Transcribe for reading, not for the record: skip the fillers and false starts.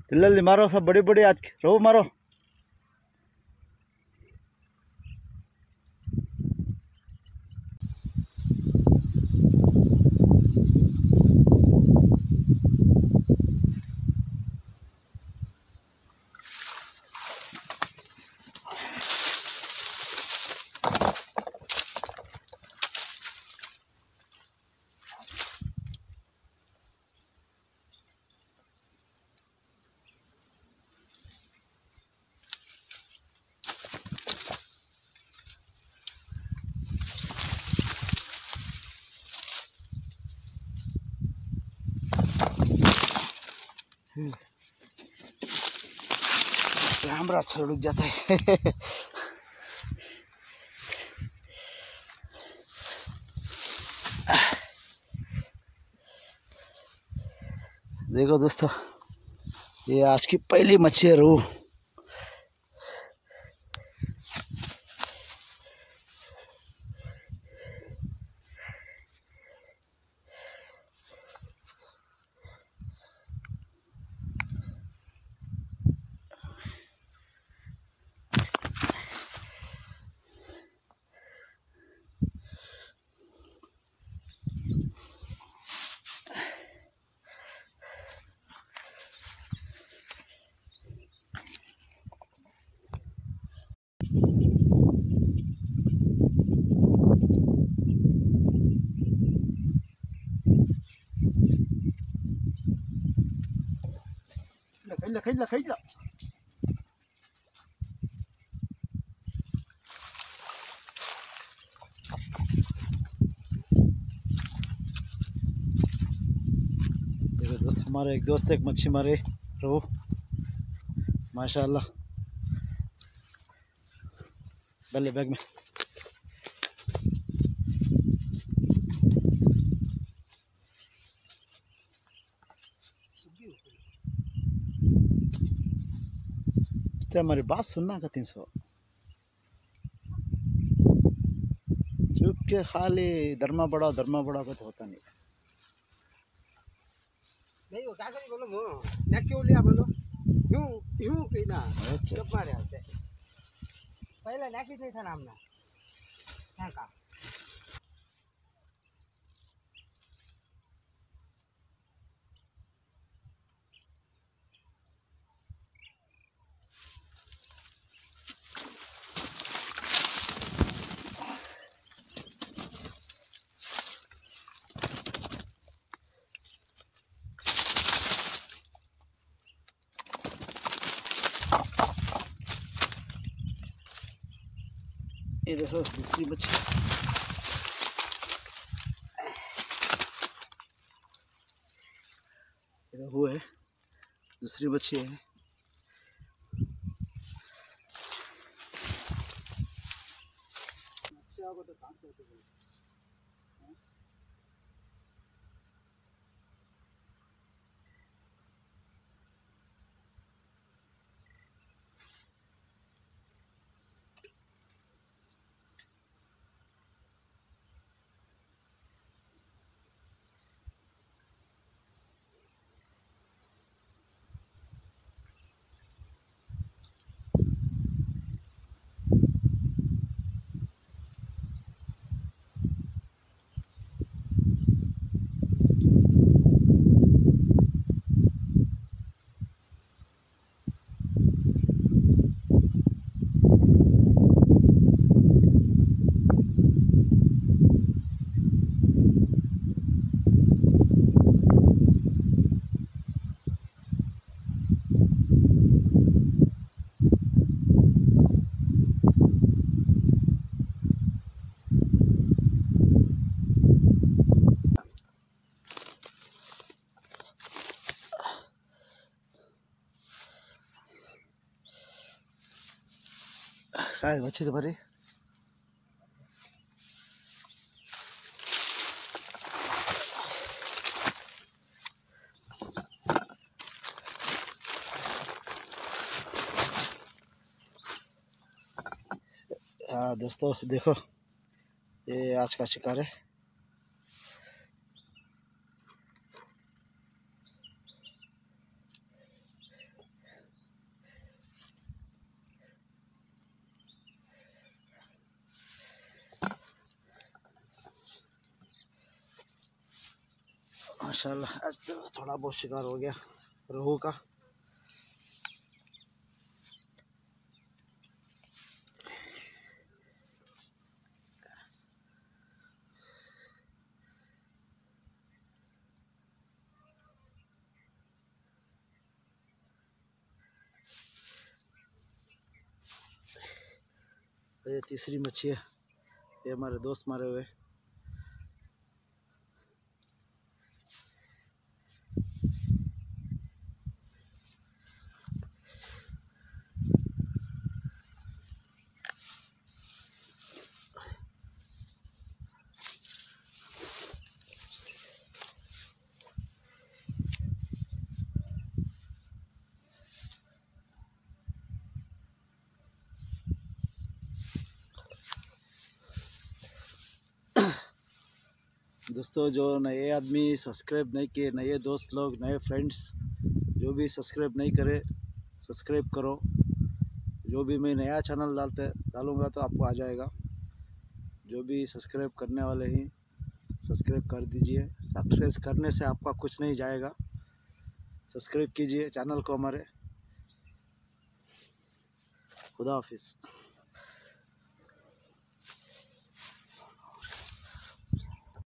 जल्दी मारो, सब बड़ी बड़ी आज रोहू मारो। कैमरा छोड़ जाता है। देखो दोस्तों, ये आज की पहली मच्छी है रोहू। खींच लो। देखो दोस्त, हमारे एक दोस्त एक मच्छी मारे रोहू, माशाल्लाह। डालिए बैग में। तो हमारी बात सुनना का 300 चुप के खाली धर्मा बढ़ाओ का तो होता नहीं। नहीं वो क्या करी बोलो मो ना क्यों लिया बोलो यूं यूं पीना चुप मारे आते पहले ना कितने था नाम ना क्या का ये देखो दूसरी मच्छी। ये वो है, दूसरी मच्छी है। काय मच्छी तुम्हारी? हाँ दोस्तों देखो, ये आज का शिकार है। माशाल्लाह आज तो थोड़ा बहुत शिकार हो गया रोहू का। ये तीसरी मच्छी है, ये हमारे दोस्त मारे हुए। दोस्तों जो नए आदमी सब्सक्राइब नहीं किए, नए दोस्त लोग, नए फ्रेंड्स जो भी सब्सक्राइब नहीं करे सब्सक्राइब करो। जो भी मैं नया चैनल डालूँगा तो आपको आ जाएगा। जो भी सब्सक्राइब करने वाले हैं सब्सक्राइब कर दीजिए। सब्सक्राइब करने से आपका कुछ नहीं जाएगा। सब्सक्राइब कीजिए चैनल को हमारे। खुदा हाफिज़।